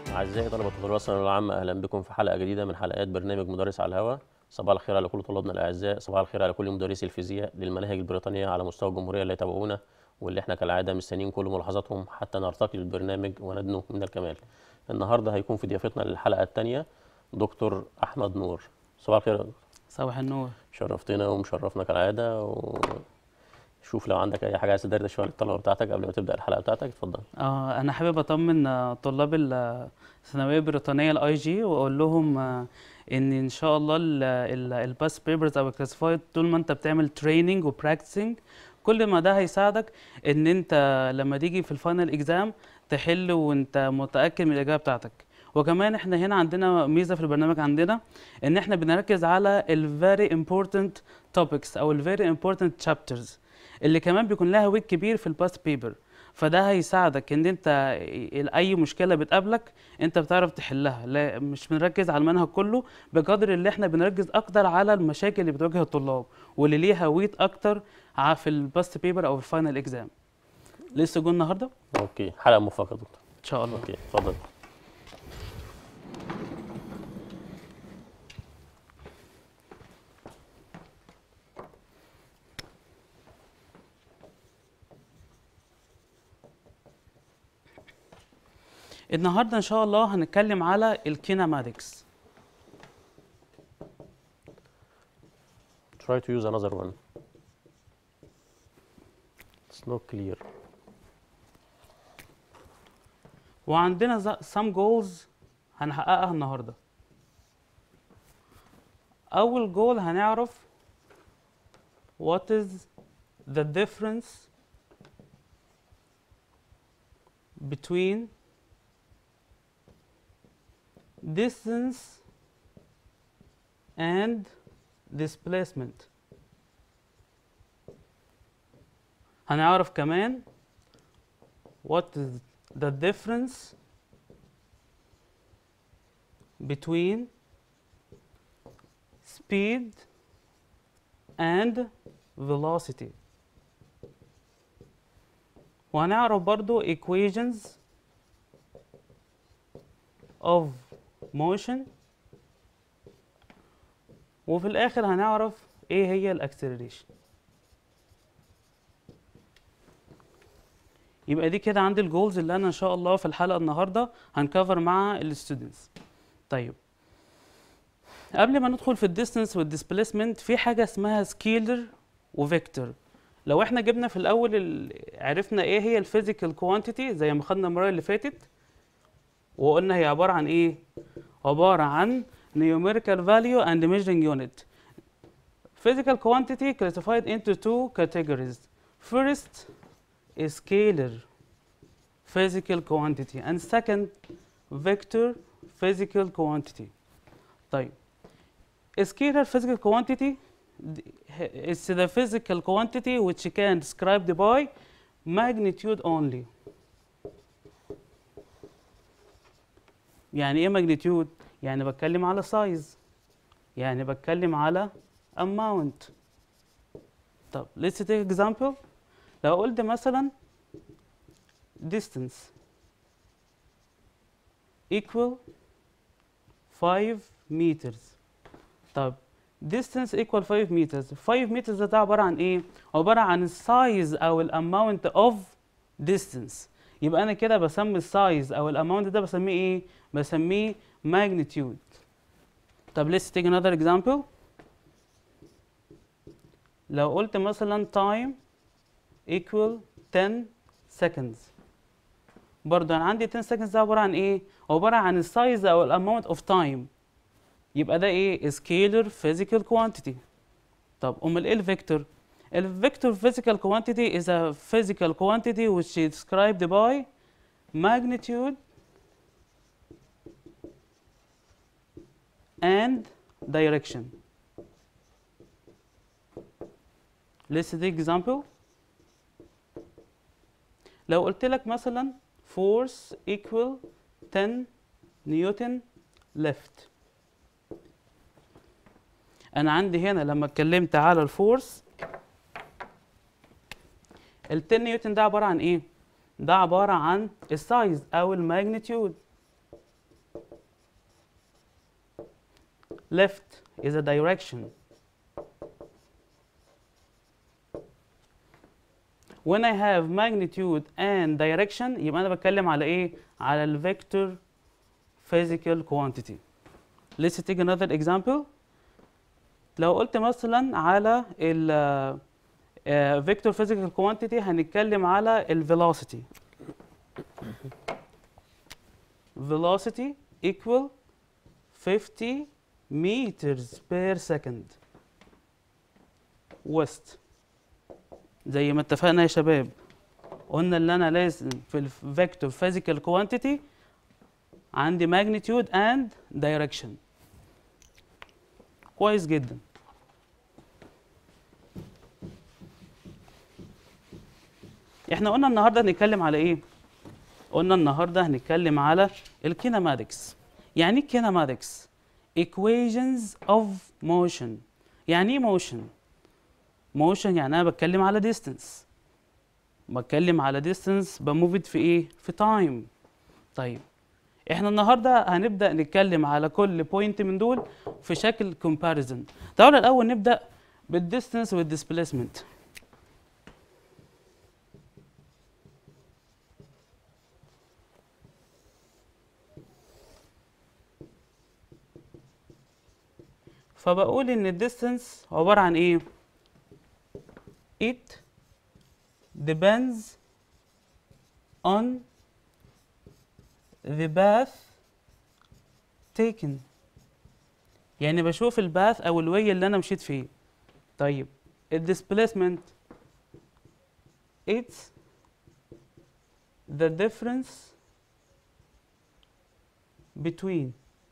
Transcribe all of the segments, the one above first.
أعزائي طلبة الثانوية الثانوية العامة، أهلا بكم في حلقة جديدة من حلقات برنامج مدرس على الهواء. صباح الخير على كل طلابنا الأعزاء، صباح الخير على كل مدرسي الفيزياء للمناهج البريطانية على مستوى الجمهورية اللي يتابعونا، واللي احنا كالعادة مستنيين كل ملاحظاتهم حتى نرتقي بالبرنامج وندنو من الكمال. النهارده هيكون في ضيافتنا للحلقة الثانية دكتور أحمد نور. صباح الخير يا دكتور. صباح النور. شرفتنا ومشرفنا كالعادة، وشوف لو عندك أي حاجة عايز تدردش شوية للطلبة بتاعتك قبل ما تبدأ الحلقة بتاعتك، اتفضل. انا حابب اطمن طلاب الثانويه البريطانيه الاي جي واقول لهم ان شاء الله الباس بيبرز او الكلاسيفايد طول ما انت بتعمل تريننج وبراكتسنج، كل ما ده هيساعدك ان انت لما تيجي في الفاينل اكزام تحل وانت متاكد من الاجابه بتاعتك. وكمان احنا هنا عندنا ميزه في البرنامج عندنا ان احنا بنركز على الفيري امبورتنت توبكس او الفيري امبورتنت شابترز اللي كمان بيكون لها ويت كبير في الباس بيبر، فده هيساعدك ان انت اي مشكله بتقابلك انت بتعرف تحلها. لا، مش بنركز على المنهج كله بقدر اللي احنا بنركز اكتر على المشاكل اللي بتواجه الطلاب واللي ليها ويت اكتر في الباست بيبر او الفاينل اكزام. لسه جون النهارده أوكي، حلقة موفقة يا دكتور. ان شاء الله. أوكي، اتفضل. النهارده ان شاء الله هنتكلم على الكيناماتكس. Try to use another one. It's not clear. وعندنا some goals هنحققها النهارده. اول جول هنعرف what is the difference between distance and displacement. هنعرف كمان what is the difference between speed and velocity. وهنعرف برضو equations of motion. وفي الآخر هنعرف ايه هي الاكسلريشن. يبقى دي كده عندي الجولز اللي انا ان شاء الله في الحلقه النهارده هنكفر مع الستودنتس. طيب قبل ما ندخل في الديستنس والديسبيسمنت في حاجه اسمها سكيلر وفيكتور. لو احنا جبنا في الاول عرفنا ايه هي الفيزيكال كوانتيتي زي ما خدنا المره اللي فاتت، وقلنا هي عباره عن ايه؟ عباره عن numerical value and measuring unit. Physical quantity classified into two categories. First is scalar physical quantity and second vector physical quantity. طيب scalar physical quantity is the physical quantity which can described by magnitude only. يعني ايه magnitude؟ يعني بتكلم على size، يعني بتكلم على amount. طب let's take example. لو قلت مثلا distance equal 5 meters. طب distance equal 5 meters. 5 meters ده عبارة عن ايه؟ عبارة عن السايز او الاماونت of distance. يبقى انا كده بسمي السايز او الاماونت ده بسميه ايه؟ بسميه magnitude. طب let's take another example. لو قلت مثلا time equal 10 seconds. برضه انا عندي 10 seconds ده عباره عن ايه؟ عباره عن السايز او الاماونت اوف تايم. يبقى ده ايه؟ scalar physical quantity. طب امال ايه الفيكتور؟ الفيكتور physical quantity is a physical quantity which is described by magnitude and direction. Let's take example. لو قلت لك مثلا force equal 10 نيوتن left. انا عندي هنا لما اتكلمت على الفورس ال 10 نيوتن ده عباره عن ايه؟ ده عباره عن السايز او الماجنتيود. left is a direction. When I have magnitude and direction يبقى أنا بتكلم على إيه؟ على ال vector physical quantity. Let's take another example. لو قلت مثلا على ال vector physical quantity هنتكلم على ال velocity. Velocity equal 50 meters per second west. زي ما اتفقنا يا شباب، قلنا اللي انا لازم في الفيكتور physical quantity عندي magnitude and direction. كويس جدا. احنا قلنا النهارده هنتكلم على ايه؟ قلنا النهارده هنتكلم على الكيناماتكس. يعني ايه كيناماتكس؟ equations of motion. يعني ايه motion؟ motion يعني انا بتكلم على distance. بتكلم على distance بموفد في ايه؟ في time. طيب احنا النهارده هنبدا نتكلم على كل بوينت من دول في شكل comparison. تعالوا الاول نبدا بالديستنس والديسبيسمنت. فبقول ان الديستنس عباره عن ايه؟ it depends on the path taken. يعني بشوف الباث او الواي اللي انا مشيت فيه. طيب الديسبيسمنت it's the difference between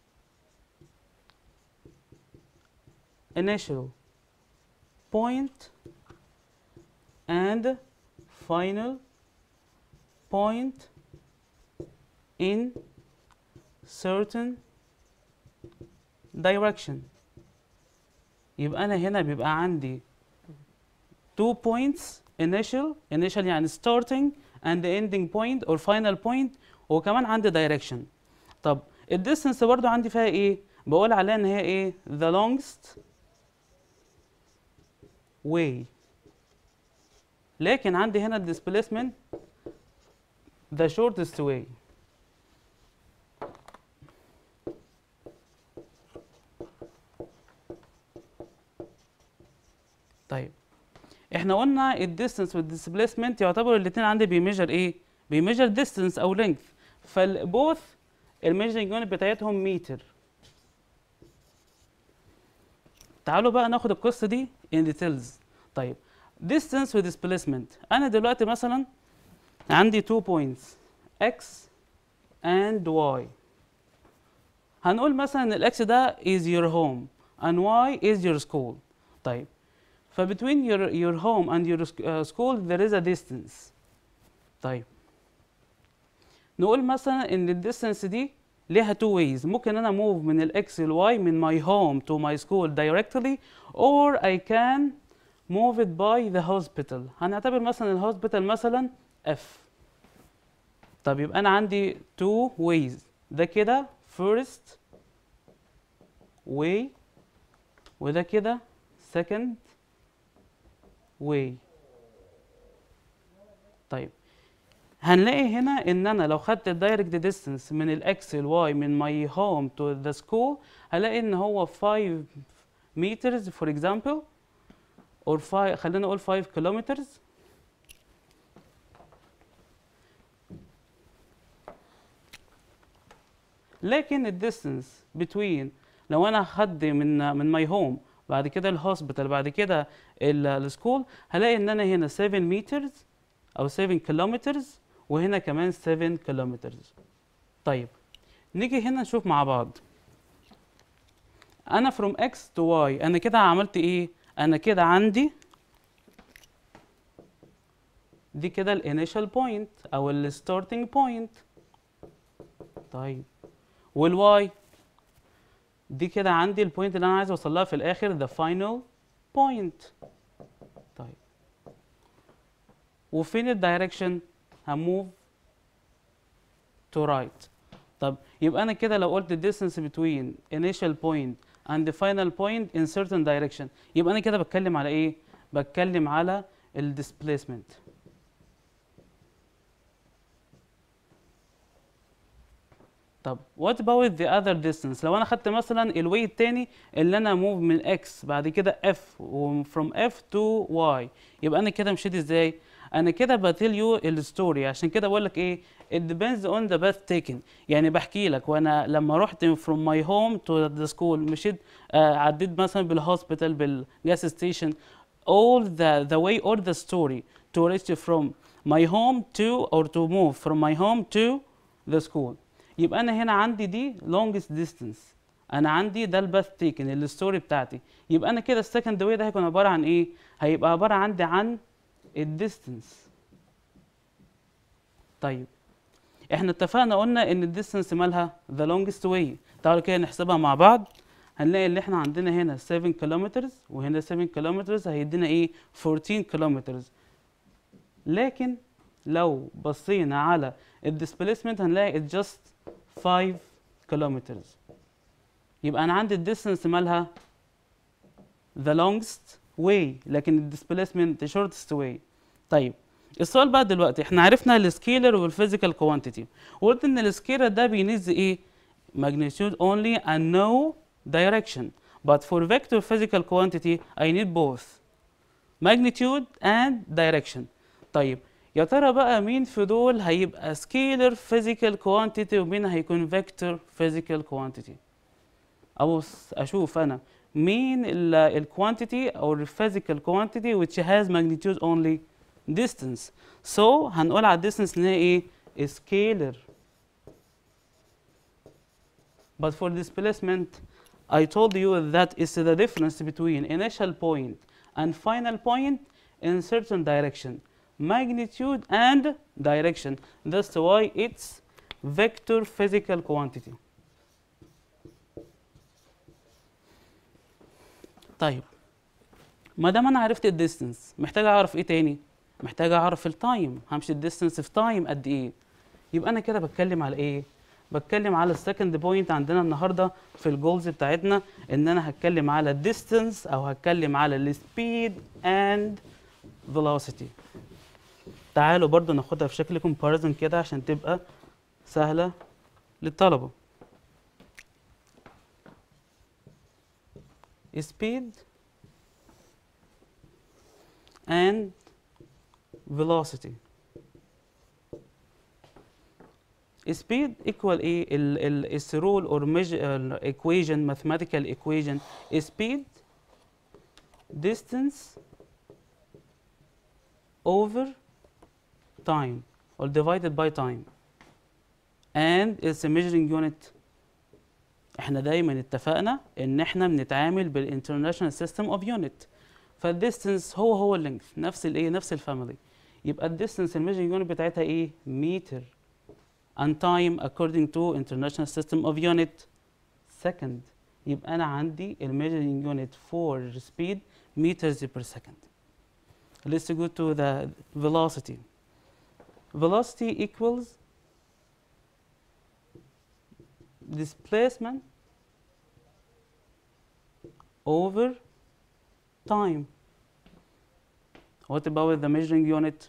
initial point and final point in certain direction. يبقى أنا هنا بيبقى عندي two points initial يعني starting and ending point or final point وكمان عندي direction. طب الديستنس برضو عندي فيها ايه؟ بقول عليها ان هي ايه؟ the longest way. لكن عندي هنا الديسبيسمنت the shortest way. طيب احنا قلنا الديستنس والديسبيسمنت يعتبروا الاثنين عندي بيميجر ايه؟ بيميجر ديستنس او لينث. فالبوث الميجرنج يونت بتاعتهم متر. تعالوا بقى ناخد القصه دي in details. طيب distance و displacement. انا دلوقتي مثلا عندي 2 points x and y. هنقول مثلا ان الاكس ده is your home and y is your school. طيب فبتوين your home and your school there is a distance. طيب نقول مثلا ان الديستنس دي ليها two ways. ممكن انا move من الاكس للواي من my home to my school directly or I can move it by the hospital. هنعتبر مثلا الهوسبيتال مثلا F. طب يبقى انا عندي two ways. ده كده first way وده كده second way. طيب هنلاقي هنا ان انا لو خدت الدايركت ديستنس من الاكس للواي من my home to the school هلاقي ان هو 5 meters for example or 5 خلينا نقول 5 kilometers. لكن الديستنس between لو انا خدت من my home بعد كده الهوسبيتال بعد كده السكول هلاقي ان انا هنا 7 meters او 7 kilometers وهنا كمان 7 kilometers. طيب نيجي هنا نشوف مع بعض. انا from x to y انا كده عملت ايه؟ انا كده عندي دي كده الانيشال بوينت او الستارتنج بوينت. طيب والواي دي كده عندي البوينت اللي انا عايز اوصل لها في الاخر the final point. طيب وفين الدايركشن؟ هموف to right. طب يبقى انا كده لو قلت distance between initial point and the final point in certain direction. يبقى انا كده بتكلم على ايه؟ بتكلم على ال displacement. طب what about the other distance؟ لو انا خدت مثلا الواي التاني اللي انا move من x بعد كده f و from f to y، يبقى انا كده مشيت ازاي؟ انا كده بتell you الستوري، عشان كده بقول لك ايه؟ it depends on the path taken. يعني بحكي لك وانا لما رحت from my home to the school مشيت عديت مثلا بالهوسبيتال بالجاس ستيشن، all the way or the story to reach from my home to or to move from my home to the school. يبقى انا هنا عندي دي longest distance، انا عندي ده الباث تيكن الستوري بتاعتي. يبقى انا كده السكند واي ده هيكون عباره عن ايه؟ هيبقى عباره عندي عن الديستنس. طيب احنا اتفقنا قلنا ان الديستنس مالها the longest way. تعالوا كده نحسبها مع بعض. هنلاقي اللي احنا عندنا هنا 7 كيلومتر وهنا 7 كيلومتر، هيدينا ايه؟ 14 كيلومتر. لكن لو بصينا على الديسبيسمنت هنلاقي it just 5 كيلومتر. يبقى انا عندي الديستنس مالها the longest way لكن الديسبيسمنت the shortest way. طيب السؤال بقى دلوقتي، احنا عرفنا السكيلر والفيزيكال كوانتيتي، وقلت ان السكيلر ده بينز ايه؟ magnitude only and no direction. But for vector physical quantity I need both magnitude and direction. طيب يا ترى بقى مين في دول هيبقى scalar physical quantity ومين هيكون vector physical quantity؟ أبص أشوف أنا مين ال quantity أو ال physical quantity which has magnitude only distance. So هنقول على distance إن هي إيه؟ scalar. But for displacement I told you that is the difference between initial point and final point in certain direction. Magnitude and direction. That's why it's vector physical quantity. طيب ما دام انا عرفت الديستنس محتاج اعرف ايه تاني؟ محتاج اعرف التايم. همشي الديستنس في تايم قد ايه؟ يبقى انا كده بتكلم على ايه؟ بتكلم على السكند بوينت عندنا النهارده في الجولز بتاعتنا، ان انا هتكلم على الديستنس او هتكلم على السبيد اند velocity. تعالوا برضو ناخدها في شكل comparison كده عشان تبقى سهلة للطلبة. speed and velocity. speed equal ايه؟ ال rule or measure equation mathematical equation speed distance over time or divided by time and its a measuring unit. احنا دايما اتفقنا ان احنا بنتعامل بالانترناشونال سيستم اوف يونت، فالديستنس هو اللينث نفس الايه؟ نفس الفاميلي. يبقى الديستنس الميجرنج يونت بتاعتها ايه؟ متر and time according to international system of unit second. يبقى انا عندي الميجرنج يونت for speed meters per second. Let's go to the velocity. Velocity equals displacement over time. What about the measuring unit?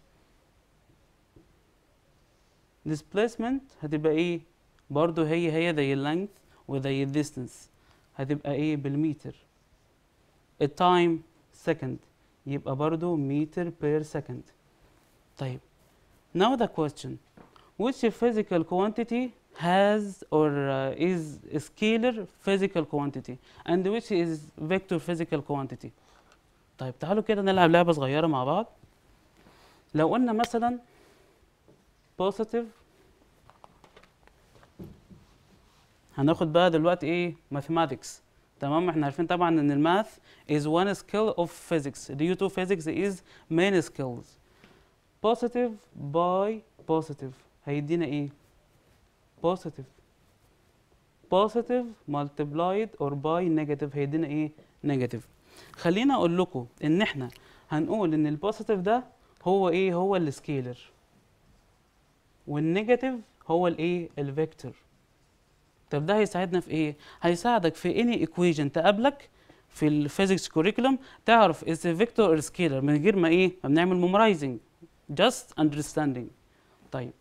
displacement هتبقى ايه؟ برضو هي زي length وزي distance، هتبقى ايه؟ بالمتر. التايم second يبقى برضو متر per second. طيب now the question, which physical quantity has or is a scalar physical quantity and which is vector physical quantity؟ طيب تعالوا كده نلعب لعبة صغيرة مع بعض. لو قلنا مثلا positive، هناخد بقى دلوقتي ايه؟ mathematics. تمام، احنا عارفين طبعا ان الماث is one skill of physics. due to physics is many skills. positive by positive هيدينا ايه؟ positive. positive multiplied or by negative هيدينا ايه؟ negative. خلينا اقول لكم ان احنا هنقول ان البوزيتيف ده هو ايه؟ هو السكيلر، والنيجاتيف هو الايه؟ الفيكتور. طب ده هيساعدنا في ايه؟ هيساعدك في اني equation تقابلك في الفيزيكس كوريكولم، تعرف is a vector or scalar من غير ما ايه؟ ما بنعمل memorizing، just understanding. طيب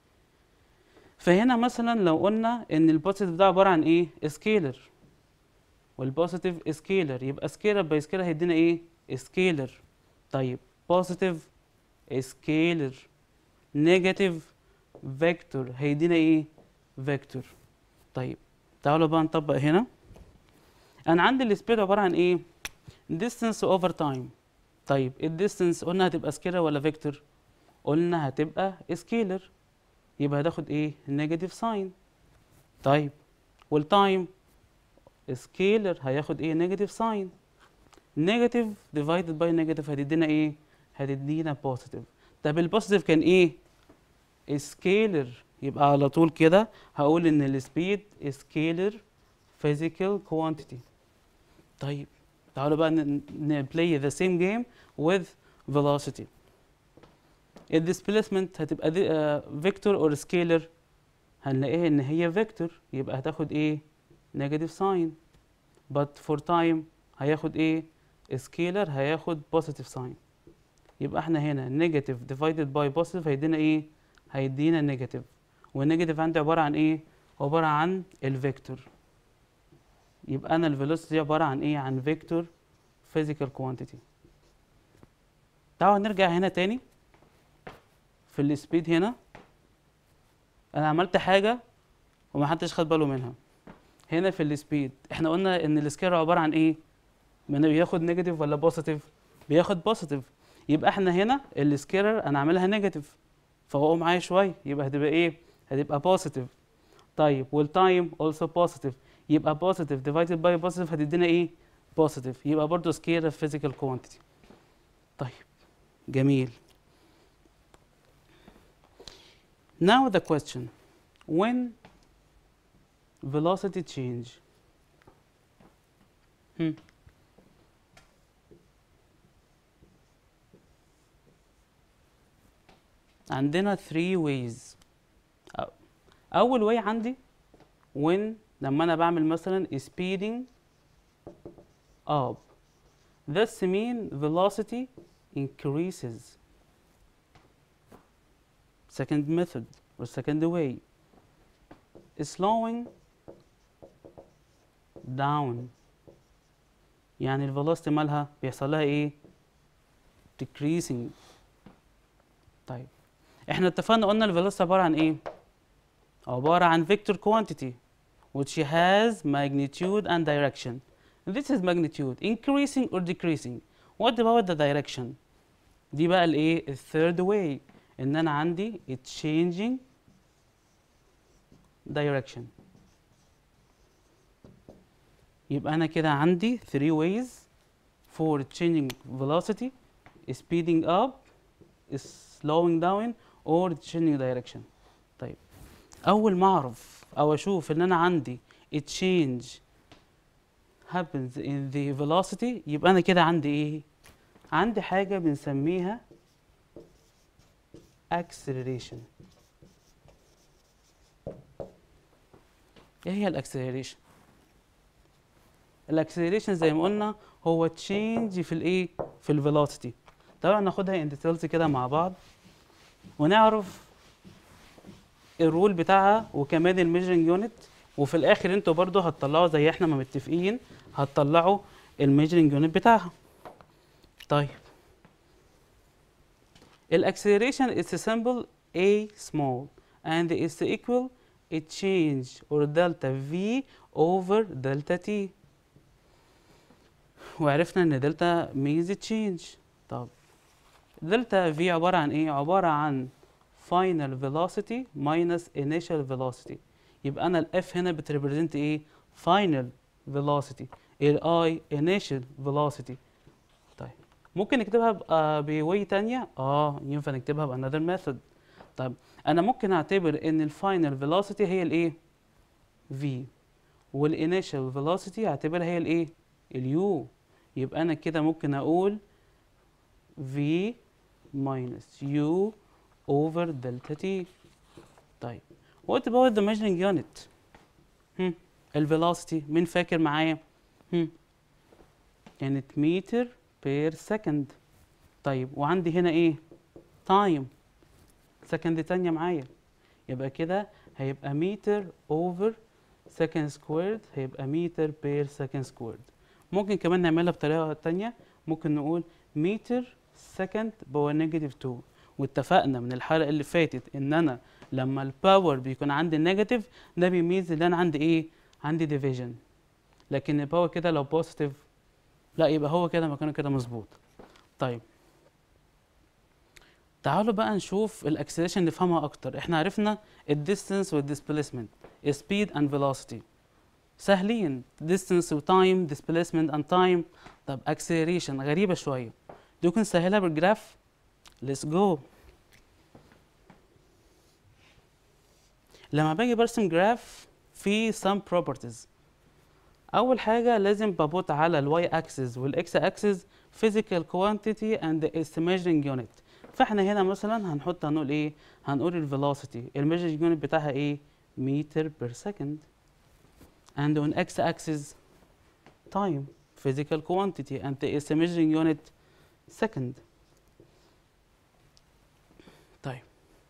فهنا مثلا لو قلنا ان البوزيتيف ده عباره عن ايه؟ سكيلر، والبوزيتيف سكيلر، يبقى سكيلر باي سكيلر هيدينا ايه؟ سكيلر. طيب بوزيتيف سكيلر نيجاتيف فيكتور هيدينا ايه؟ فيكتور. طيب تعالوا بقى نطبق هنا. انا عندي السبيد عباره عن ايه؟ distance over time. طيب الديستنس قلنا هتبقى سكيلر ولا فيكتور؟ قلنا هتبقى سكيلر، يبقى هتاخد ايه؟ نيجاتيف ساين. طيب والتايم سكيلر هياخد ايه؟ نيجاتيف ساين. نيجاتيف ديفايدد باي نيجاتيف هتدينا ايه؟ هتدينا بوزيتيف. طب البوزيتيف كان ايه؟ سكيلر، يبقى على طول كده هقول ان السبيد سكيلر physical quantity. طيب تعالوا بقى play the same game with velocity. الديسبيسمنت هتبقى فيكتور اور سكيلر؟ هنلاقيها ان هي فيكتور، يبقى هتاخد ايه؟ نيجاتيف ساين. but for time هياخد ايه؟ سكيلر هياخد بوزيتيف ساين. يبقى احنا هنا نيجاتيف ديفايدد باي بوزيتيف هيدينا ايه؟ هيدينا نيجاتيف. والنيجاتيف عندي عباره عن ايه؟ عباره عن الفيكتور. يبقى انا الفيلوسيتي عباره عن ايه؟ عن فيكتور physical quantity. تعالوا نرجع هنا تاني في السبيد. هنا انا عملت حاجه ومحدش خد باله منها. هنا في السبيد احنا قلنا ان السكيلر عباره عن ايه؟ من بياخد نيجاتيف ولا بوزيتيف؟ بياخد بوزيتيف. يبقى احنا هنا السكيلر انا عاملها نيجاتيف، فوقوا معايا شويه، يبقى هتبقى ايه؟ هتبقى بوزيتيف. طيب والتايم also بوزيتيف، يبقى بوزيتيف ديفايدد باي بوزيتيف هتدينا ايه؟ بوزيتيف، يبقى برضه سكيلر physical quantity. طيب جميل. Now the question, when velocity change. عندنا 3 ways. أول way عندي when لما أنا بعمل مثلا speeding up, this mean velocity increases. Second method or second way, slowing down، يعني الفيلوسيتي مالها بيحصل لها ايه؟ decreasing. طيب احنا اتفقنا قلنا الفيلوسيتي عباره عن ايه؟ عباره عن vector quantity which has magnitude and direction. This is magnitude increasing or decreasing. What about the direction? دي بقى الايه؟ الثيرد way، ان انا عندي changing direction. يبقى انا كده عندي 3 ways for changing velocity: speeding up, slowing down, or changing direction. طيب اول ما اعرف او اشوف ان انا عندي change happens in the velocity، يبقى انا كده عندي ايه؟ عندي حاجه بنسميها acceleration. ايه هي الاكسلريشن؟ الاكسلريشن زي ما قلنا هو تشينج في الايه؟ في الفيلوسيتي. طبعا ناخدها ان ديتيلز كده مع بعض ونعرف الرول بتاعها وكمان الميجرنج يونت، وفي الاخر انتوا برضو هتطلعوا زي احنا ما متفقين، هتطلعوا الميجرنج يونت بتاعها. طيب الاكسلريشن is a symbol a small and is equal a change or delta v over delta t. وعرفنا ان دلتا means change. طب دلتا v عبارة عن ايه؟ عبارة عن final velocity minus initial velocity. يبقى انا الاف هنا بتريبريزنت ايه؟ final velocity، الاي initial velocity. طيب ممكن نكتبها بواي تانية؟ ينفع نكتبها بانذر ميثود. طيب انا ممكن اعتبر ان الفاينل velocity هي الايه؟ v، والinitial velocity اعتبرها هي الايه؟ اليو. يبقى انا كده ممكن اقول v minus u over delta t. طيب what about the measuring unit؟ الفيلوسيتي مين فاكر معايا؟ كانت متر بير سكند. طيب وعندي هنا ايه؟ تايم، سكند تانية معايا، يبقى كده هيبقى متر اوفر سكند سكويرد، هيبقى متر بير سكند سكويرد. ممكن كمان نعملها بطريقة تانية، ممكن نقول متر سكند باور نيجاتيف 2، واتفقنا من الحلقة اللي فاتت ان انا لما الباور بيكون عندي نيجاتيف ده بيميز ان انا عندي ايه؟ عندي ديفيجن. لكن الباور كده لو بوزيتيف لا، يبقى هو كده مكانه كده مظبوط. طيب تعالوا بقى نشوف الاكسلريشن نفهمها اكتر. احنا عرفنا الديستانس والديسبيسمنت، speed and velocity، سهلين، distance و time، displacement and time. طب acceleration غريبة شوية، دي ممكن نسهلها بالجراف. let's go. لما باجي برسم جراف في some properties. أول حاجة لازم ببوت على الواي axis والإكس axis physical quantity and its measuring unit. فاحنا هنا مثلا هنقول ايه؟ هنقول الفيلوسيتي الميجرنج يونت بتاعها ايه؟ متر بير سكند. and on x axis time physical quantity and its measuring unit second. طيب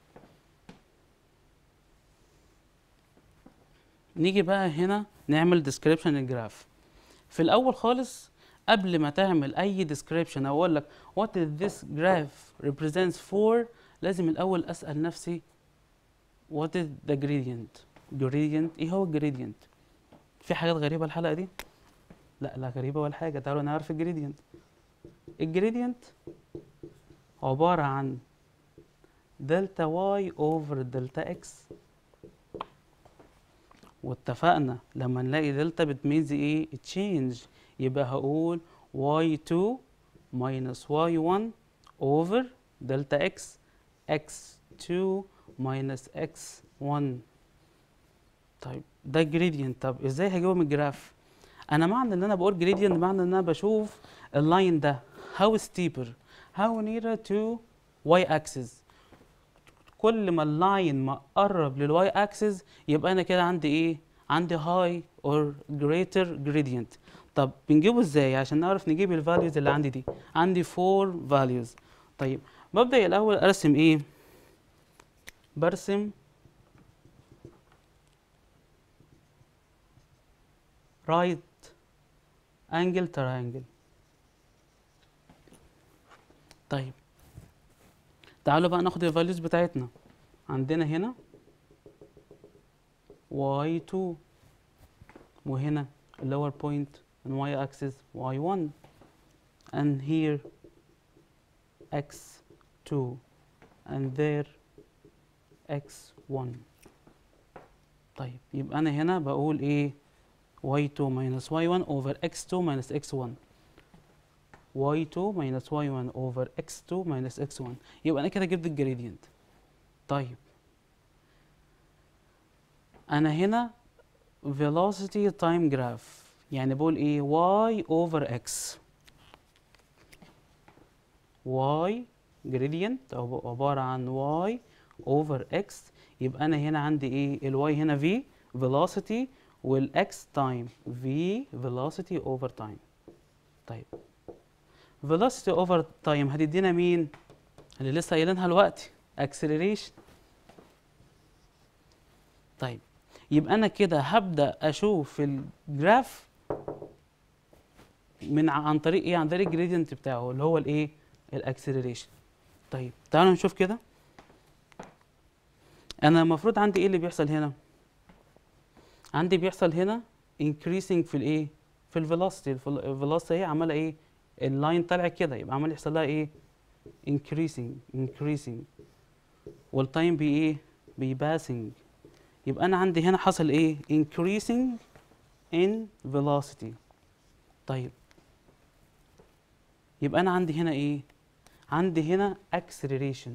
نيجي بقى هنا نعمل description الجراف. في الأول خالص قبل ما تعمل أي description أو أقول لك what is this graph represents for، لازم الأول أسأل نفسي what is the gradient. gradient إيه هو الجريدينت؟ في حاجات غريبة الحلقة دي؟ لا غريبة ولا حاجة، تعالوا نعرف الجريدينت. الجريدينت عبارة عن دلتا واي اوفر دلتا اكس، واتفقنا لما نلاقي دلتا بتميز ايه؟ تشينج، يبقى هقول y2 minus y1 over دلتا x x2 minus x1. طيب ده جريدينت. طب ازاي هجيبه من الجراف؟ انا معنى ان انا بقول جريدينت معنى ان انا بشوف اللاين ده how steeper how nearer to y axis. كل ما اللاين ما قرب للواي اكسس يبقى انا كده عندي ايه؟ عندي هاي اور جريتر جريدينت. طب بنجيبه ازاي عشان نعرف نجيب الفاليوز اللي عندي دي؟ عندي 4 فاليوز. طيب ببدأ الاول ارسم ايه؟ برسم رايت انجل تراينجل. طيب تعالوا بقى ناخد الفاليوز بتاعتنا. عندنا هنا y2 وهنا lower point on y axis y1 and here x2 and there x1. طيب يبقى أنا هنا بقول إيه؟ y2 minus y1 over x2 minus x1. y2 minus y1 over x2 minus x1. يبقى أنا كده جبت الجريدينت. طيب أنا هنا velocity time graph، يعني بقول إيه؟ y over x. y gradient أو عبارة عن y over x. يبقى أنا هنا عندي إيه؟ ال y هنا v velocity وال x time v velocity over time. طيب velocity over time هتدينا مين؟ اللي لسه قايلينها دلوقتي acceleration. طيب يبقى انا كده هبدا اشوف الجراف عن طريق ايه؟ عن طريق الجريدينت بتاعه اللي هو الايه؟ الاكسلريشن. طيب تعالوا نشوف كده. انا المفروض عندي ايه اللي بيحصل هنا؟ عندي بيحصل هنا increasing في الايه؟ في الفيلوسيتي. الفيلوسيتي اهي عماله ايه؟ اللاين طالع كده، يبقى عمال يحصل لها ايه؟ increasing والتايم بي ايه؟ بيباسنج. يبقى أنا عندي هنا حصل إيه؟ increasing in velocity. طيب يبقى أنا عندي هنا إيه؟ عندي هنا acceleration.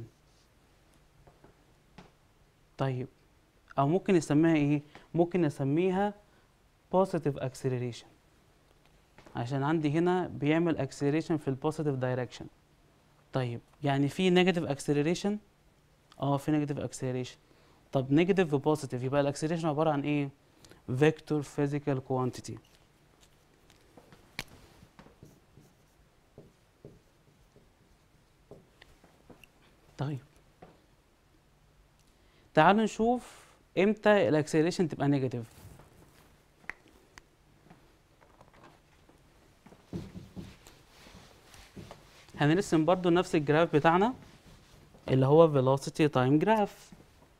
طيب أو ممكن نسميها إيه؟ ممكن نسميها positive acceleration، عشان عندي هنا بيعمل acceleration في ال positive direction. طيب يعني في negative acceleration؟ في negative acceleration. طب نيجاتيف وبوزيتيف، يبقى الاكسلريشن عباره عن ايه؟ vector physical quantity. طيب تعالوا نشوف امتى الاكسلريشن تبقى نيجاتيف. هنرسم برضو نفس الجراف بتاعنا اللي هو velocity time graph.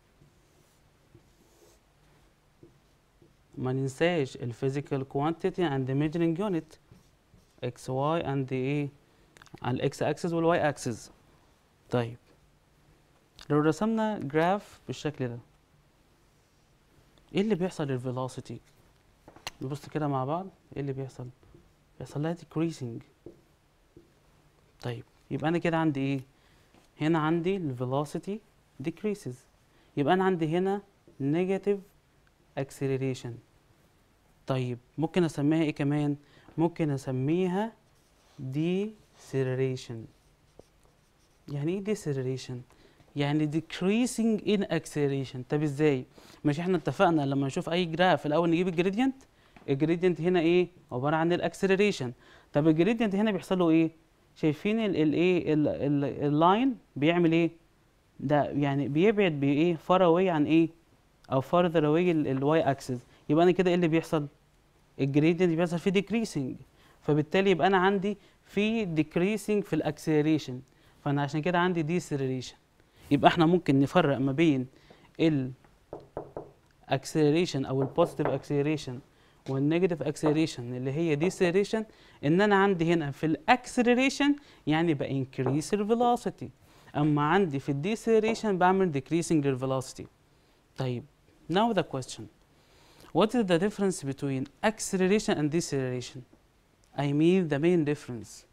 ما ننساش ال physical quantity and the measuring unit x y and ايه على ال x axis وال y axis. طيب لو رسمنا جراف بالشكل ده ايه اللي بيحصل للفيلوسيتي؟ نبص كده مع بعض ايه اللي بيحصل؟ بيحصل لها decreasing. طيب يبقى انا كده عندي ايه؟ هنا عندي الفيلوسيتي decreases، يبقى انا عندي هنا negative acceleration. طيب ممكن اسميها ايه كمان؟ ممكن اسميها deceleration. يعني ايه deceleration؟ يعني decreasing in acceleration. طب ازاي؟ مش احنا اتفقنا لما نشوف اي جراف الاول نجيب الجريدينت؟ الجريدينت هنا ايه؟ عباره عن الاكسلريشن. طب الجريدينت هنا بيحصل له ايه؟ شايفين الايه اللاين بيعمل ايه؟ ده يعني بيبعد بايه؟ far away عن ايه؟ او farther away الواي اكسس. يبقى انا كده ايه اللي بيحصل؟ الجريدينت بيحصل فيه decreasing، فبالتالي يبقى انا عندي في decreasing في الاكسلريشن، فانا عشان كده عندي deceleration. يبقى احنا ممكن نفرق ما بين ال acceleration او ال positive acceleration والنيجاتيف acceleration اللي هي deceleration. ان انا عندي هنا في الاكسلريشن يعني increase ال velocity، اما عندي في ال deceleration بعمل decreasing لل velocity. طيب now the question, what is the difference between acceleration and deceleration? I mean the main difference.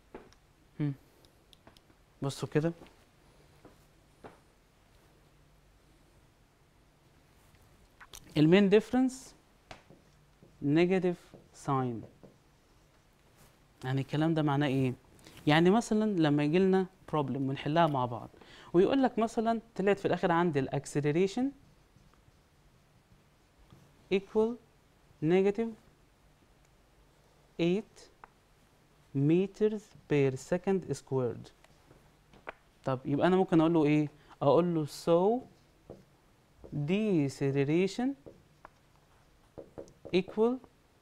بصوا كده المين ديفرنس نيجاتيف ساين. يعني الكلام ده معناه ايه؟ يعني مثلا لما يجي لنا بروبلم ونحلها مع بعض ويقول لك مثلا طلعت في الاخر عندي الاكسلريشن equal negative 8 meters per second squared. طب يبقى انا ممكن اقول له ايه؟ اقول له so deceleration equal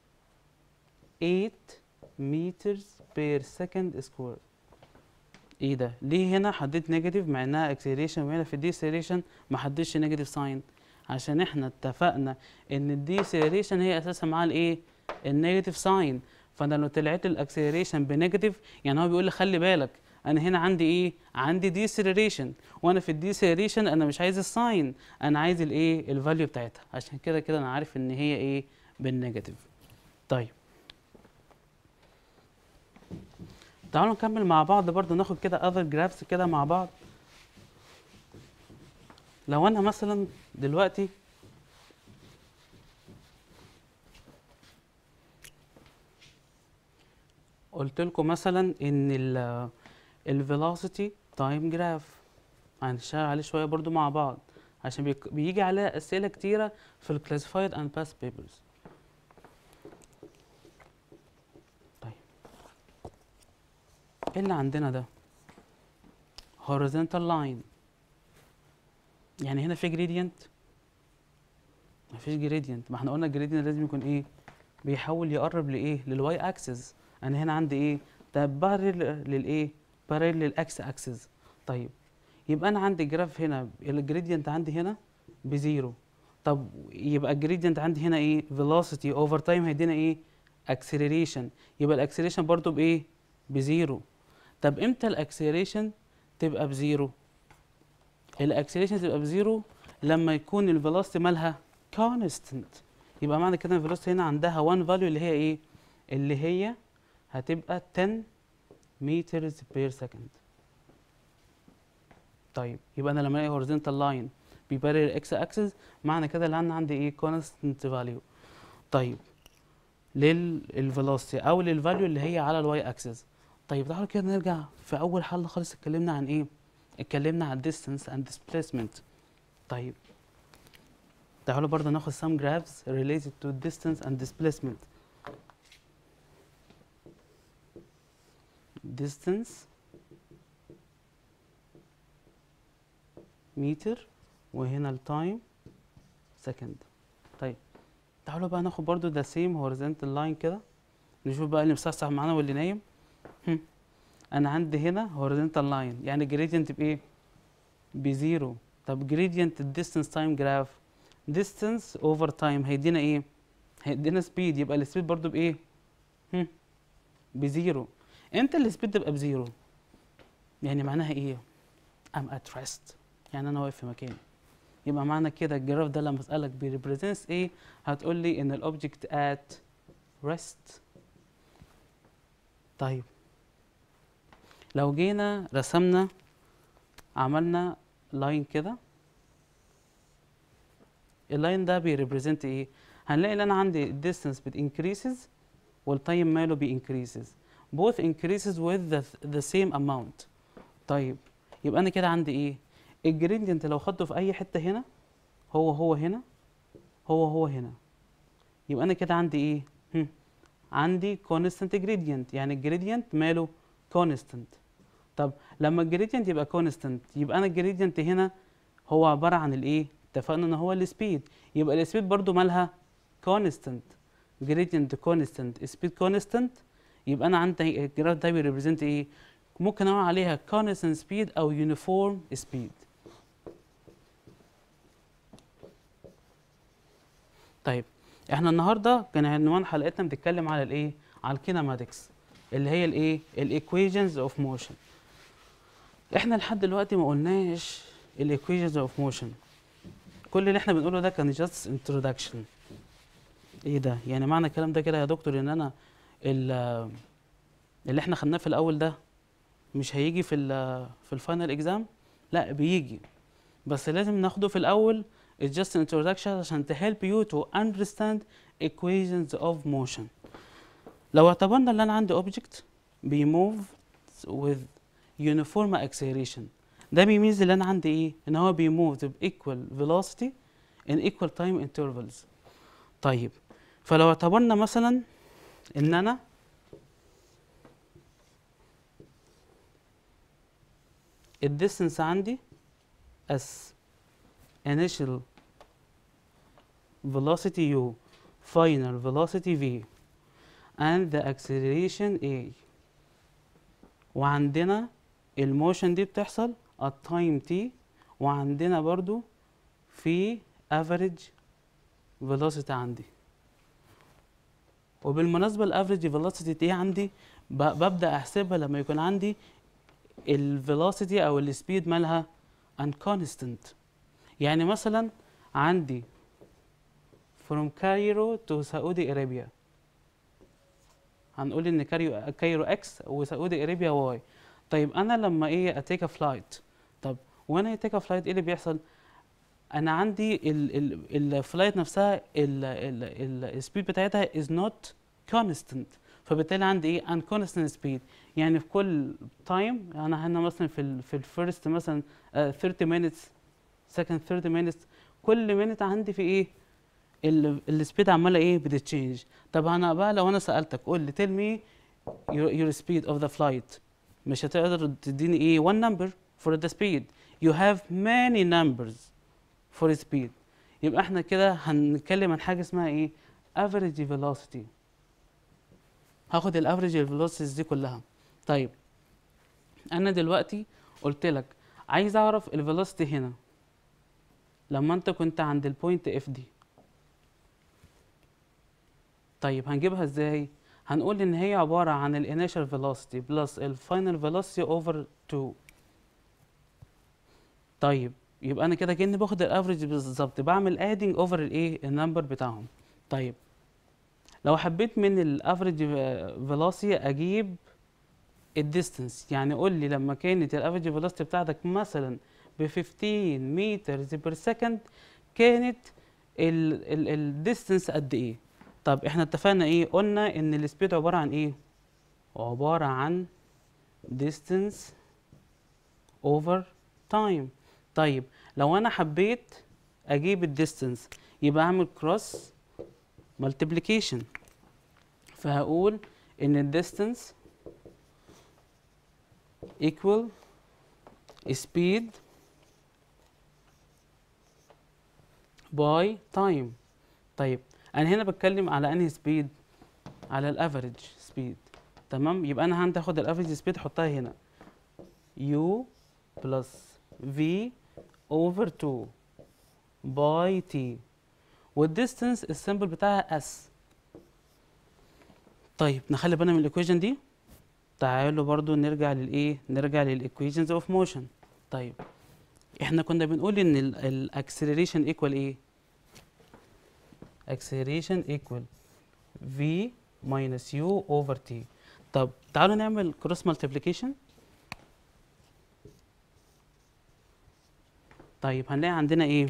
8 meters per second squared. ايه ده؟ ليه هنا حددت نيجاتيف مع انها acceleration وهنا في الديسيلريشن ما حددش نيجاتيف ساين؟ عشان احنا اتفقنا ان الديسيلريشن هي اساسا معاها الايه؟ النيجاتيف ساين. فانا لو طلعت الاكسلريشن بنيجاتيف يعني هو بيقول لي خلي بالك انا هنا عندي ايه؟ عندي ديسيلريشن، وانا في الديسيلريشن انا مش عايز الساين، انا عايز الايه؟ الفاليو بتاعتها. عشان كده كده انا عارف ان هي ايه؟ بالنيجاتيف. طيب تعالوا نكمل مع بعض برضو، ناخد كده other graphs كده مع بعض. لو انا مثلا دلوقتي قلت لكم مثلا ان ال velocity time graph هنشتغل عليه شويه برضو مع بعض عشان بيجي عليه اسئله كتيره في ال classified and past papers. طيب ايه اللي عندنا ده؟ horizontal line. يعني هنا في gradient؟ مفيش gradient. ما احنا قلنا الجريدينت لازم يكون ايه؟ بيحاول يقرب لايه؟ للواي اكسس. انا هنا عندي ايه؟ ده بارل للايه؟ بارل للاكس اكسس. طيب يبقى انا عندي جراف هنا الجريدينت عندي هنا بزيرو. طب يبقى الجريدينت عندي هنا ايه؟ velocity over time هيدينا ايه؟ acceleration. يبقى الاكسلريشن برضو بايه؟ بزيرو. طب امتى الاكسلريشن تبقى بزيرو؟ الاكسلريشن تبقى بزيرو لما يكون الفيلوسيتي مالها constant. يبقى معنى كده الفيلوسيتي هنا عندها one value اللي هي ايه؟ اللي هي هتبقى 10 meters per second. طيب يبقى انا لما الاقي horizontal line بيبارل الاكس اكسس معنى كده اللي انا عندي ايه؟ constant value. طيب للفيلوسيتي او للفاليو اللي هي على الواي اكسس. طيب تعالوا كده نرجع في اول حل خالص اتكلمنا عن ايه؟ اتكلمنا عن distance and displacement. طيب تعالوا برضه ناخد some graphs related to distance and displacement. distance متر وهنا التايم سكند. طيب تعالوا بقى ناخد برضو ده سيم هوريزونتال لاين كده، نشوف بقى اللي مصحصح معانا واللي نايم. انا عندي هنا هوريزونتال لاين يعني جريدينت بايه؟ بزيرو. طب جريدينت الديستنس تايم جراف، ديستنس اوفر تايم هيدينا ايه؟ هيدينا سبيد، يبقى السبيد برضو بايه؟ بزيرو. امتى السبيد تبقى بزيرو؟ يعني معناها ايه؟ I'm at rest، يعني انا واقف في مكاني. يبقى معنى كده الجراف ده لما اسالك بيريبريزنتس ايه، هتقول لي ان الاوبجكت at rest. طيب لو جينا رسمنا عملنا لاين كده، اللاين ده بيريبريزنت ايه؟ هنلاقي ان انا عندي الديستانس بتنكريسز والتايم ماله بينكريسز، both increases with the same amount. طيب يبقى انا كده عندي ايه؟ الجريدينت لو خدته في اي حته هنا هو هنا هو هنا، يبقى انا كده عندي ايه؟ عندي constant gradient، يعني الجريدينت ماله constant. طب لما الجريدينت يبقى constant يبقى انا الجريدينت هنا هو عباره عن الايه؟ اتفقنا ان هو السبيد، يبقى السبيد برضو مالها constant. gradient constant speed constant، يبقى انا عندي الجراف ده بيريبريزنت ايه؟ ممكن اقول عليها constant speed او uniform speed. طيب احنا النهارده كان عنوان حلقتنا بنتكلم على الايه؟ على الكيناماتكس اللي هي الايه؟ الايكويشنز اوف موشن. احنا لحد دلوقتي ما قلناش الايكويشنز اوف موشن، كل اللي احنا بنقوله ده كان جاست انتروداكشن. ايه ده؟ يعني معنى الكلام ده كده يا دكتور ان انا اللي احنا خدناه في الاول ده مش هيجي في الفاينل اكزام؟ لا بيجي، بس لازم ناخده في الاول it's just an introduction عشان to help you to understand equations of motion. لو اعتبرنا ان انا عندي object بيموف with uniform acceleration، ده بيميز ان انا عندي ايه؟ ان هو بيموف ب equal velocity in equal time intervals. طيب فلو اعتبرنا مثلا ان انا الديستنس عندي as initial velocity u, final velocity v, and the acceleration a، وعندنا الموشن دي بتحصل at time t، وعندنا برضو في average velocity عندي. وبالمناسبة الافريج velocity t عندي ببدأ احسبها لما يكون عندي الفيلوسيتي او السبيد مالها unconstant. يعني مثلا عندي from Cairo to سعودي ارابيا، هنقول ان كايرو اكس وسعودي ارابيا واي. طيب انا لما ايه اتيك فلايت، طب وانا اتيك فلايت ايه اللي بيحصل؟ انا عندي الفلايت نفسها السبيد بتاعتها is not constant، فبالتالي عندي ايه unconstant speed. يعني في كل تايم انا هنا مثلا في الفيرست مثلا 30 minutes second 30 minutes، كل minute عندي في ايه السبيد عماله ايه بتتشينج. طب انا بقى لو انا سالتك قول لي tell me your speed of the flight، مش هتقدر تديني ايه one number for the speed، you have many numbers for speed. يبقى احنا كده هنتكلم عن حاجه اسمها ايه average velocity. هاخد الافريج velocities دي كلها. طيب انا دلوقتي قلت لك عايز اعرف الفيلوسيتي هنا لما انت كنت عند البوينت اف دي. طيب هنجيبها ازاي؟ هنقول ان هي عباره عن الانيشال فيلوسيتي بلس الفاينل فيلوسيتي اوفر 2. طيب يبقى انا كده كاني باخد الافريج بالظبط، بعمل ادنج اوفر الايه النمبر بتاعهم. طيب لو حبيت من الافريج فيلوسيتي اجيب الديستنس، يعني قول لي لما كانت الافريج فيلوسيتي بتاعتك مثلا ب 15 متر بير سكند كانت الديستنس قد ايه؟ طب احنا اتفقنا ايه؟ قلنا ان السبيد عباره عن ايه؟ عباره عن distance over time. طيب لو انا حبيت اجيب الديستنس، يبقى اعمل كروس مالتيبليكيشن، فهقول ان الديستانس equal speed by time. طيب انا هنا بتكلم على انهي سبيد؟ على الافريج سبيد. تمام، يبقى انا هاخد الافريج سبيد احطها هنا u بلس v over 2 باي t، والديستنس السمبل بتاعها s. طيب نخلي بالنا من الايكويشن دي. تعالوا برضو نرجع للايه، نرجع للايكويشنز اوف موشن. طيب احنا كنا بنقول ان الاكسلريشن ايكوال ايه؟ acceleration equal v minus u over t. طب تعالوا نعمل cross multiplication. طيب هنلاقي عندنا ايه؟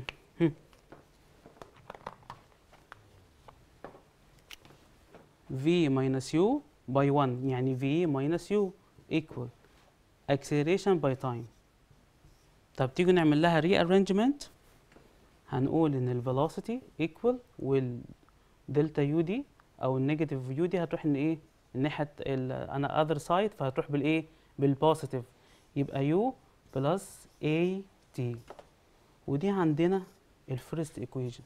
v minus u by 1 يعني v minus u equal acceleration by time. طب تيجي نعمل لها rearrangement، هنقول ان ال velocity equal والدلتا يو دي او النيجاتيف يو دي هتروح ان ايه؟ الناحيه انا other side، فهتروح بالايه؟ بالبوزيتيف، يبقى u بلس a t. ودي عندنا الفيرست equation.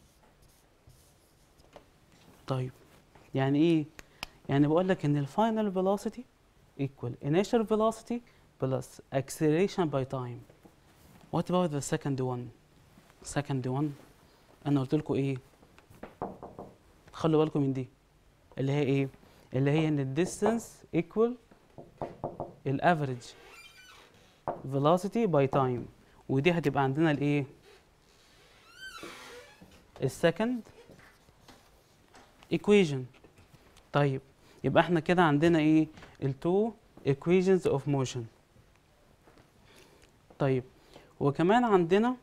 طيب يعني ايه؟ يعني بقول لك ان الفاينل velocity equal initial velocity plus acceleration by time. What about the second one? second one انا قلت لكم ايه؟ خلوا بالكم من دي اللي هي ايه؟ اللي هي ان الديستانس equal الافريج velocity by time، ودي هتبقى عندنا الايه؟ السكند equation. طيب يبقى احنا كده عندنا ايه؟ التو equations of motion. طيب وكمان عندنا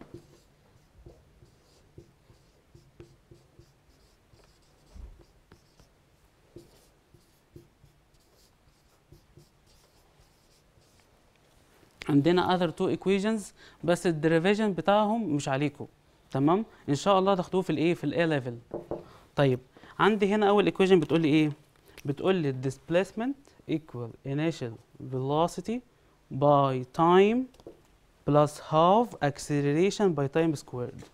other two equations بس الديريفيشن بتاعهم مش عليكم. تمام، ان شاء الله تاخدوه في الايه؟ في الاي ليفل. طيب عندي هنا اول equation بتقول لي ايه؟ بتقول لي displacement equal initial velocity by time plus half acceleration by time squared.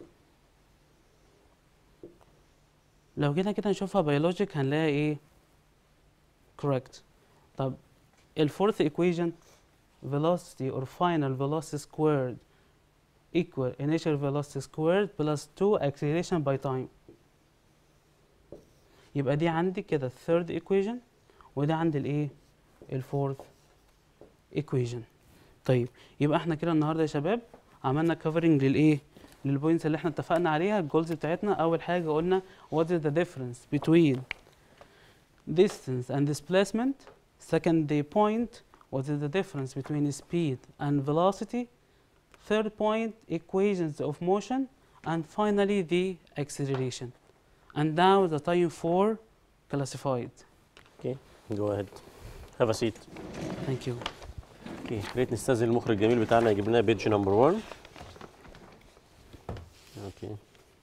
لو جينا كده نشوفها بيولوجيك هنلاقي ايه؟ correct. طب الفورث equation velocity or final velocity squared equal initial velocity squared plus 2 acceleration by time. يبقى دي عندي كده third equation، وده عندي الايه؟ الفورث equation. طيب يبقى احنا كده النهارده يا شباب عملنا covering للايه؟ للبوينتس اللي احنا اتفقنا عليها، الجولز بتاعتنا. اول حاجه قلنا what is the difference between distance and displacement. second point what is the difference between speed and velocity. third point equations of motion, and finally the acceleration. And now the time for classified. Okay, go ahead. Have a seat. Thank you. اوكي، ريت نستاذن المخرج الجميل بتاعنا يجيب لنا بيج نمبر 1. اوكي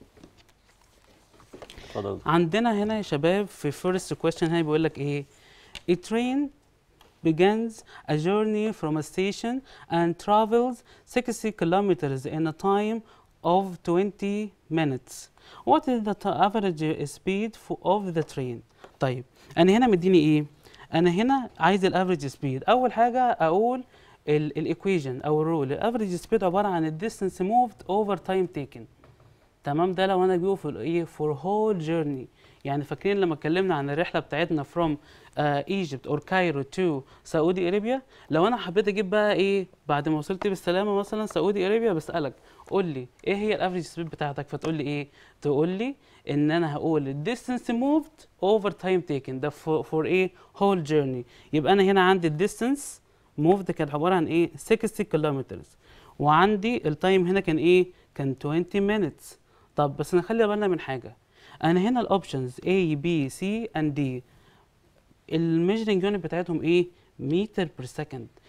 اتفضل. عندنا هنا يا شباب في first question هنا بيقول لك ايه؟ A train begins a journey from a station and travels 60 kilometers in a time of 20 minutes. What is the average speed of the train? طيب انا هنا مديني ايه؟ انا هنا عايز الافريج سبيد. اول حاجه اقول الايكويشن او الرول، الافريج سبيد عباره عن الديستانس موفد اوفر تايم تيكن. تمام، ده لو انا بيقول في الايه؟ فور هول جيرني. يعني فاكرين لما اتكلمنا عن الرحله بتاعتنا from Egypt or Cairo to سعودي ارابيا، لو انا حبيت اجيب بقى ايه بعد ما وصلت بالسلامه مثلا سعودي ارابيا، بسالك قول لي ايه هي الافريج سبيد بتاعتك، فتقول لي ايه؟ تقول لي ان انا هقول الديستانس موفد اوفر تايم تيكن، ده فور ايه؟ هول جيرني. يبقى انا هنا عندي الديستانس موفد كانت عباره عن ايه؟ 60 كيلومتر، وعندي التايم هنا كان ايه؟ كان 20 minutes. طب بس نخلي بالنا من حاجه، انا هنا الاوبشنز A B C and D الميجرنج يونت بتاعتهم ايه؟ متر بير سكند.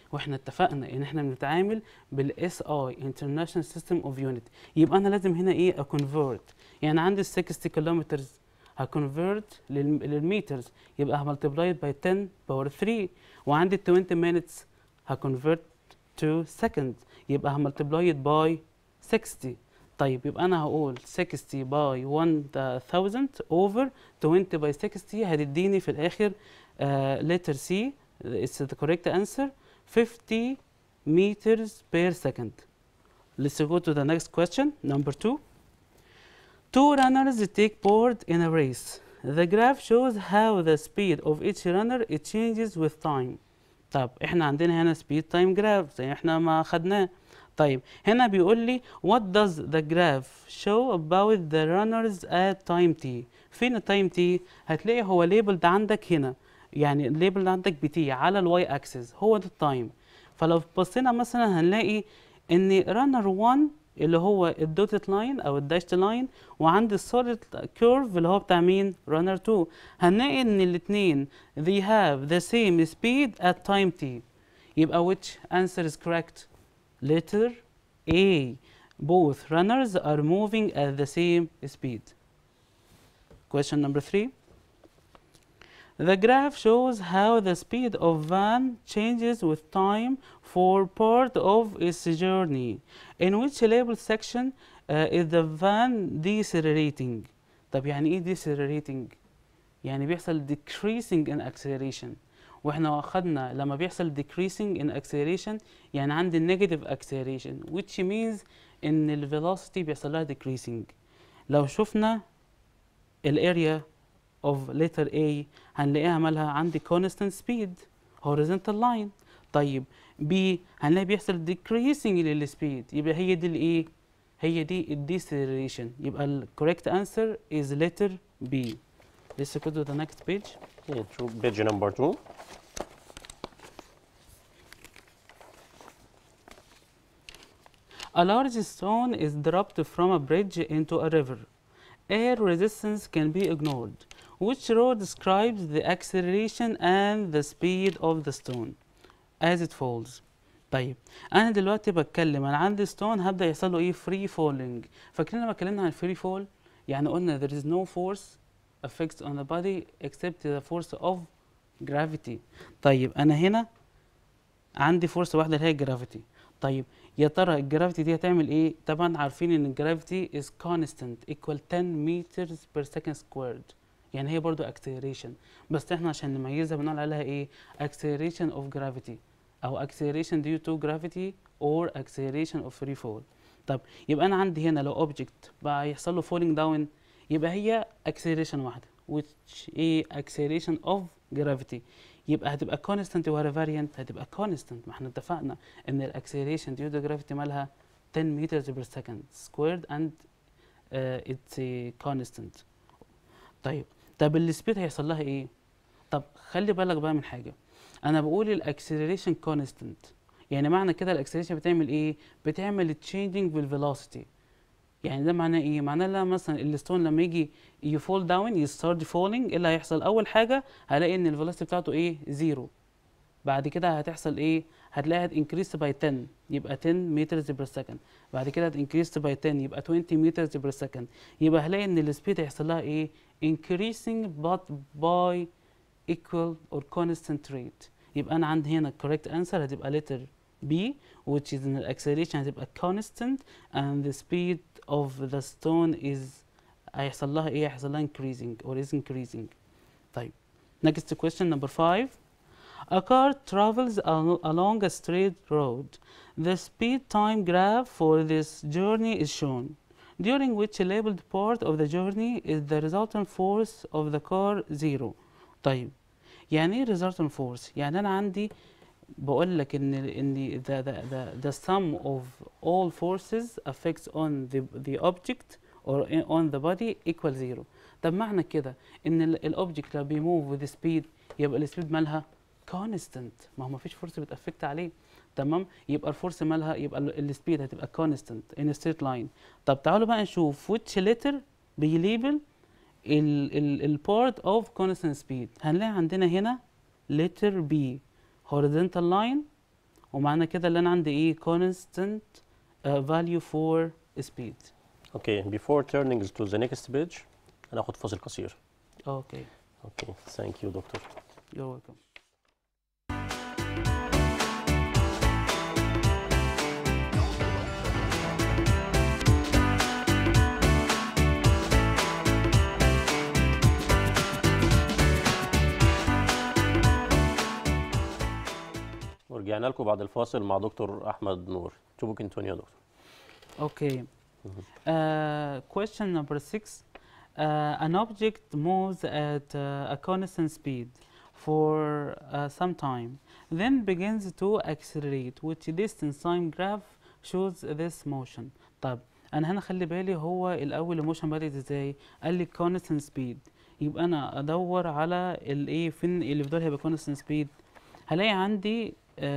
واحنا اتفقنا ان احنا بنتعامل بالاس اي International System of Unit، يبقى انا لازم هنا ايه اكونفيرت. يعني عندي ال 60 كيلومتر هكونفيرت للمترز، يبقى هملتبلاي باي 10 باور 3. وعندي ال 20 minutes هكونفيرت to seconds، يبقى هملتبلاي باي 60. طيب يبقى انا هقول 60 باي 1000 over 20 باي 60 هتديني في الاخر letter C it's the correct answer 50 meters per second. Let's go to the next question, number 2. Two runners take part in a race. The graph shows how the speed of each runner it changes with time. طب احنا عندنا هنا speed time graph زي احنا ما خدناه. طيب هنا بيقول لي what does the graph show about the runners at time t. فين time t؟ هتلاقي هو labeled عندك هنا، يعني labeled عندك بتي على الواي اكسس، هو ده التايم. فلو بصينا مثلا هنلاقي ان runner 1 اللي هو الدوتد لاين او الداشت لاين، وعند السوليد كيرف اللي هو بتاع مين runner 2. هنلاقي ان الاثنين they have the same speed at time t. يبقى which answer is correct؟ letter A. Both runners are moving at the same speed. Question number 3. The graph shows how the speed of van changes with time for part of its journey. In which label section is the van decelerating? طب يعني ايه decelerating؟ يعني بيحصل decreasing in acceleration. واحنا اخدنا لما بيحصل decreasing in acceleration يعني عندي negative acceleration which means ان ال velocity بيحصل لها decreasing. لو شفنا الاريا of letter A هنلاقيها مالها عندي constant speed horizontal line. طيب B هنلاقي بيحصل decreasing للسبيد، يبقى هي دي الايه؟ هي دي ال deceleration. يبقى ال correct answer is letter B. Let's go to the next page. نشوف page number 2. A large stone is dropped from a bridge into a river. Air resistance can be ignored. Which law describes the acceleration and the speed of the stone as it falls؟ طيب انا دلوقتي بتكلم انا عندي ستون هبدا يحصل له ايه؟ فري فولينج. فاكرين لما اتكلمنا عن الفري فول يعني قلنا there is no force affects on the body except the force of gravity. طيب انا هنا عندي فورس واحده اللي هي الجرافيتي. طيب يا ترى الجرافيتي دي هتعمل ايه؟ طبعا عارفين ان الجرافيتي is constant equal 10 meters per second squared، يعني هي برضو acceleration، بس احنا عشان نميزها بنقول عليها ايه؟ acceleration of gravity او acceleration due to gravity or acceleration of free fall. طب يبقى انا عندي هنا لو object بقى يحصل له falling down يبقى هي acceleration واحده which is acceleration of gravity، يبقى هتبقى constant ولا variant؟ هتبقى constant. ما احنا اتفقنا ان الاكسلريشن due to gravity مالها 10 meters per second squared and it's a constant. طب السبيد هيحصل لها ايه؟ طب خلي بالك بقى من حاجه، انا بقول الاكسلريشن كونستنت، يعني معنى كده الاكسلريشن بتعمل ايه؟ بتعمل تشينجينج بالفيلوسيتي. يعني ده معناه ايه؟ معناه لا مثلا الستون لما يجي يفول داون يستارت فولينج، ايه اللي هيحصل؟ اول حاجه هلاقي ان الفيلوسيتي بتاعته ايه؟ زيرو. بعد كده هتحصل ايه؟ هتلاقيها هتنكريس باي 10 يبقى 10 مترز بير سكند، بعد كده هتنكريس باي 10 يبقى 20 مترز بير سكند، يبقى هلاقي ان السبيد هيحصل لها ايه؟ increasing but by equal or constant rate. يبقى انا عندي هنا correct answer هتبقى letter B which is in the acceleration هتبقى constant and the speed of the stone is هيحصل لها ايه؟ هيحصل لها increasing or is increasing. طيب next question number 5. A car travels along a straight road. The speed time graph for this journey is shown, during which a labeled part of the journey is the resultant force of the car zero. طيب يعني ايه resultant force؟ يعني انا عندي بقول لك ان the sum of all forces affects on the object or on the body equal zero. طب معنى كده ان الاوبجكت لو بيموف with speed يبقى السبيد مالها constant، ما هو مفيش فورس بتأفكت عليه، تمام؟ يبقى الفورس مالها يبقى السبيد هتبقى constant in a straight line. طب تعالوا بقى نشوف which letter بيليبل ال part of constant speed. هنلاقي عندنا هنا letter B horizontal line ومعنى كده اللي انا عندي ايه constant value for speed. Okay, before turning to the next page هناخد فاصل قصير. اوكي Okay, thank you دكتور. you're welcome. ورجعنا لكم بعد الفاصل مع دكتور أحمد نور. تشوفك انتوا يا دكتور. Okay. Question number 6. An object moves at a constant speed for some time, then begins to accelerate, which distance time graph shows this motion. طب أنا هنا خلي بالي هو الأول الموشن بدأت ازاي؟ قال لي constant speed، يبقى أنا أدور على الإيه فين اللي في دول هيبقى constant speed. هلاقي عندي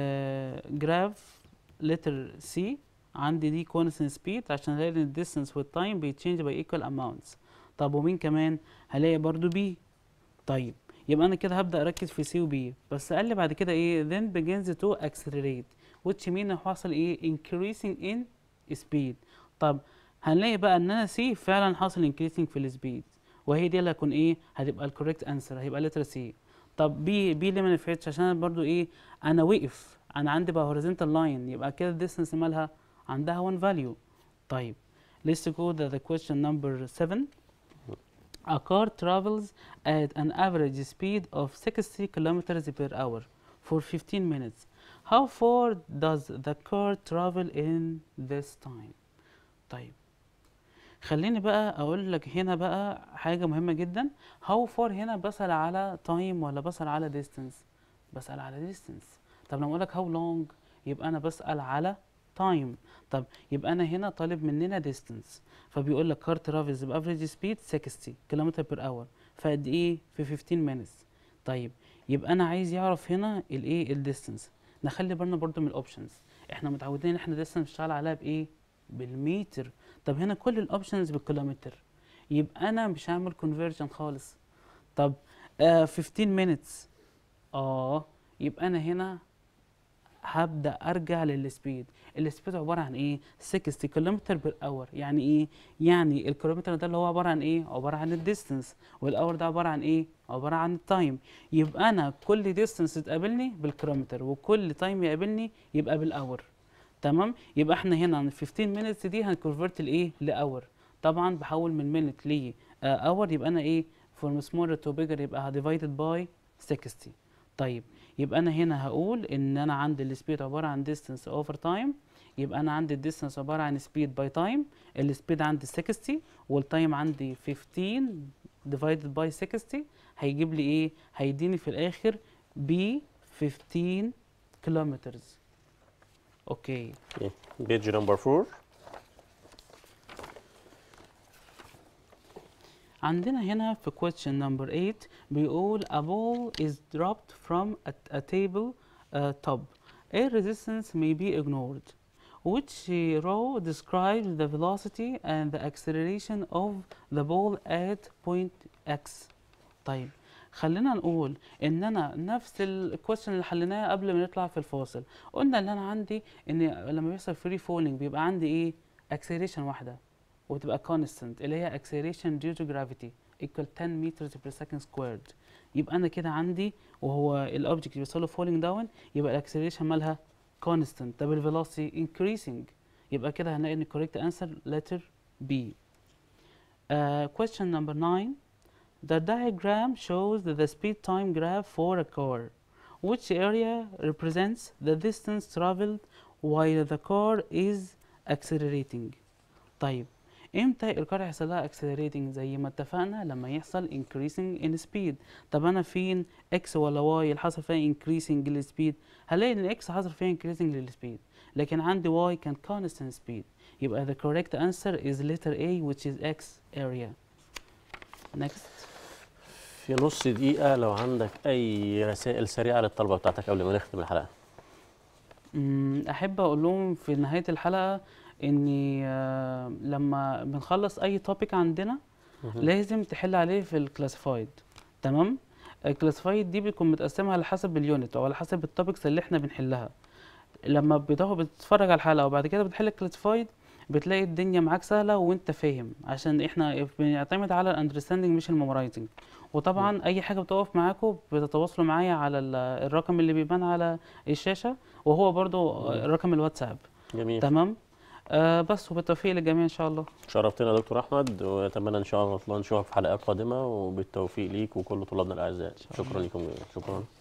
جراف letter C، عندي دي constant speed عشان هلاقي ان ال distance والtime بيتشينج by equal amounts. طب ومين كمان؟ هلاقي برضو B. طيب يبقى انا كده هبدأ اركز في C و B، بس قال لي بعد كده ايه then begins to accelerate which mean انه حاصل ايه increasing in speed. طب هنلاقي بقى ان انا C فعلا حاصل increasing في السبيد، وهي دي اللي هتكون ايه هتبقى الكوريكت انسر، هيبقى letter C. طب بي ليه ما نفعتش؟ عشان أنا برضو ايه انا وقف، انا عندي بقى horizontal line، يبقى كده الديستنس مالها عندها one value. طيب let's go to the question number 7. A car travels at an average speed of 60 kilometers per hour for 15 minutes. How far does the car travel in this time? طيب خليني بقى اقول لك هنا بقى حاجة مهمة جدا. how far هنا بسأل على time ولا بسأل على distance؟ بسأل على distance. طب لما اقول لك how long يبقى انا بسأل على time. طب يبقى انا هنا طالب مننا distance، فبيقول لك car travels بافريج سبيد 60 كيلومتر بير اور فقد ايه في 15 minutes. طيب يبقى انا عايز يعرف هنا الايه الديستنس. نخلي بالنا برضو من الاوبشنز، احنا متعودين ان احنا ديستنس بنشتغل عليها بايه بالمتر. طب هنا كل الاوبشنز بالكيلومتر، يبقى انا مش هعمل كونفرجن خالص. طب 15 minutes يبقى انا هنا هبدأ أرجع للسبيد. السبيد عبارة عن إيه؟ 60 كيلومتر بير اور. يعني إيه؟ يعني الكيلومتر ده اللي هو عبارة عن إيه؟ عبارة عن الديستنس، والأور ده عبارة عن إيه؟ عبارة عن التايم. يبقى أنا كل ديستنس تقابلني بالكيلومتر، وكل تايم يقابلني يبقى بالأور. تمام؟ يبقى إحنا هنا 15 minutes دي هنكونفرت لإيه؟ لأور. طبعًا بحول من minute ل اور، يبقى أنا إيه؟ from smaller to bigger يبقى divided by 60. طيب يبقى انا هنا هقول ان انا عندي السبيد عباره عن distance over time، يبقى انا عندي الديستنس عباره عن speed by time. السبيد عندي 60 والتايم عندي 15 divided by 60 هيجيب لي ايه؟ هيديني في الاخر ب 15 كيلومترز. اوكي Page number 4. عندنا هنا في question number 8 بيقول a ball is dropped from a table top. A resistance may be ignored. Which row describes the velocity and the acceleration of the ball at point X. طيب خلينا نقول ان انا نفس الكويشن اللي حليناه قبل ما نطلع في الفاصل. قلنا ان انا عندي ان لما بيحصل فري فولينج بيبقى عندي ايه acceleration واحده وتبقى constant اللي هي acceleration due to gravity equal 10 meters per second squared. يبقى انا كده عندي وهو الاوبجكت بيوصل له falling down يبقى الاكسلريشن مالها constant. طب الفيلوسيتي increasing، يبقى كده هنلاقي ان correct answer letter B. Question number 9. The diagram shows the speed time graph for a car. Which area represents the distance traveled while the car is accelerating. طيب امتى الكار هيحصل لها accelerating؟ زي ما اتفقنا لما يحصل increasing in speed. طب انا فين x ولا y اللي حصل فيها increasing للسبيد؟ هلاقي ان x حصل فيها increasing للسبيد، لكن عندي y كان constant speed. يبقى the correct answer is letter A which is x area. Next. في نص دقيقة لو عندك أي رسائل سريعة للطلبة بتاعتك قبل ما نختم الحلقة. أحب أقول لهم في نهاية الحلقة إني لما بنخلص أي توبيك عندنا لازم تحل عليه في الكلاسيفايد. تمام؟ الكلاسيفايد دي بتكون متقسمة على حسب اليونت أو على حسب التوبكس اللي إحنا بنحلها. لما بتتفرج على الحلقه وبعد كده بتحل كلاسيفايد، بتلاقي الدنيا معاك سهله وانت فاهم، عشان احنا بنعتمد على الاندرستاندنج مش الميمورايزنج. وطبعا اي حاجه بتقف معاكم بتتواصلوا معايا على الرقم اللي بيبان على الشاشه، وهو برضو رقم الواتساب. جميل. تمام. بس وبالتوفيق للجميع ان شاء الله. شرفتنا يا دكتور احمد، واتمنى ان شاء الله نشوفك في حلقات قادمه، وبالتوفيق ليك وكل طلابنا الاعزاء. شكرا لكم جميعا. شكرا.